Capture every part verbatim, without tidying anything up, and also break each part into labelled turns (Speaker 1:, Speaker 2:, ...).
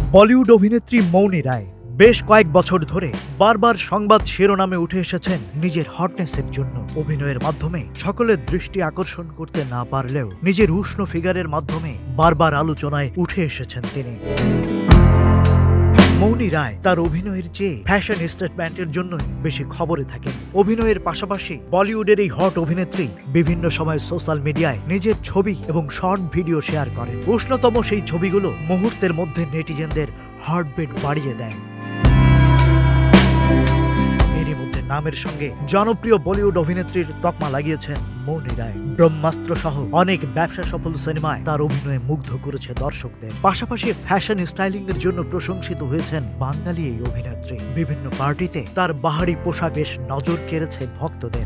Speaker 1: বলিউড অভিনেত্রী মৌনি রায় বেশ কয়েক বছর ধরে বারবার সংবাদ শিরোনামে উঠে এসেছেন নিজের হটনেসের জন্য। অভিনয়ের মাধ্যমে সকলের দৃষ্টি আকর্ষণ করতে না পারলেও নিজের উষ্ণ ফিগারের মাধ্যমে বারবার আলোচনায় উঠে এসেছেন তিনি। মৌনি রায় তার অভিনয়ের চেয়ে ফ্যাশন স্টেটমেন্টের জন্যই বেশি খবরে থাকেন। অভিনয়ের পাশাপাশি বলিউডের এই হট অভিনেত্রী বিভিন্ন সময় সোশ্যাল মিডিয়ায় নিজের ছবি এবং শর্ট ভিডিও শেয়ার করেন। উষ্ণতম সেই ছবিগুলো মুহূর্তের মধ্যে নেটিজেনদের হার্টবিট বাড়িয়ে দেয়। এরই মধ্যে নামের সঙ্গে জনপ্রিয় বলিউড অভিনেত্রীর তকমা লাগিয়েছেন মৌনি রায়। ব্রহ্মাস্ত্র সহ অনেক ব্যবসা সফল সিনেমায় তার অভিনয়ে মুগ্ধ করেছে দর্শকদের। পাশাপাশি ফ্যাশন স্টাইলিং এর জন্য প্রশংসিত হয়েছেন বাঙালি এই অভিনেত্রী। বিভিন্ন পার্টিতে তার বাহারি পোশাক বেশ নজর কেড়েছে ভক্তদের।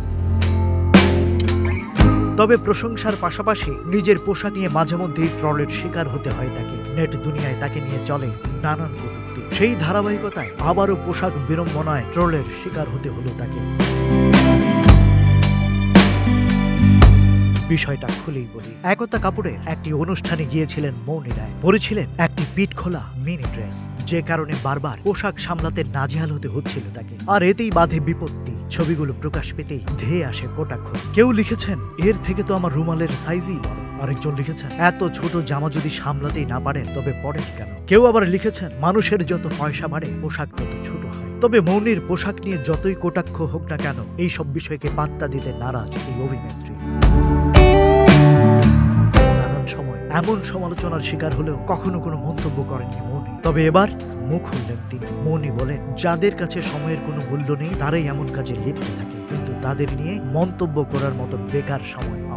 Speaker 1: তবে প্রশংসার পাশাপাশি নিজের পোশাক নিয়ে মাঝে মধ্যেই ট্রলের শিকার হতে হয় তাকে। নেট দুনিয়ায় তাকে নিয়ে চলে নানান কটূক্তি। সেই ধারাবাহিকতায় আবারও পোশাক বিড়ম্বনায় ট্রলের শিকার হতে হলো তাকে। বিষয়টা খুলেই বলি। একতা কাপুরের একটি অনুষ্ঠানে গিয়েছিলেন মৌনি রায়। পরেছিলেন একটি পিঠ খোলা মিনি ড্রেস, যে কারণে বারবার পোশাক সামলাতে নাজেহাল হতে হচ্ছিল তাকে। আর এতেই বাধে বিপত্তি। ছবিগুলো প্রকাশ পেতেই ধেয়ে আসে কটাক্ষ। কেউ লিখেছেন, এর থেকে তো আমার রুমালের সাইজই বড়। আরেকজন লিখেছেন, এত ছোট জামা যদি সামলাতেই না পারেন তবে পরেন কেন। কেউ আবার লিখেছেন, মানুষের যত পয়সা বাড়ে পোশাক তত ছোট হয়। তবে মৌনির পোশাক নিয়ে যতই কটাক্ষ হোক না কেন, এই সব বিষয়কে পাত্তা দিতে নারাজ এই অভিনেত্রী। নানান সময় এমন সমালোচনার শিকার হলেও কখনো কোনো মন্তব্য করেননি মৌনি। তবে এবার মুখ খুললেন তিনি। মৌনি বলেন, যাদের কাছে সময়ের কোনো মূল্য নেই তারাই এমন কাজে লিপ্ত থাকে, কিন্তু তাদের নিয়ে মন্তব্য করার মতো বেকার সময়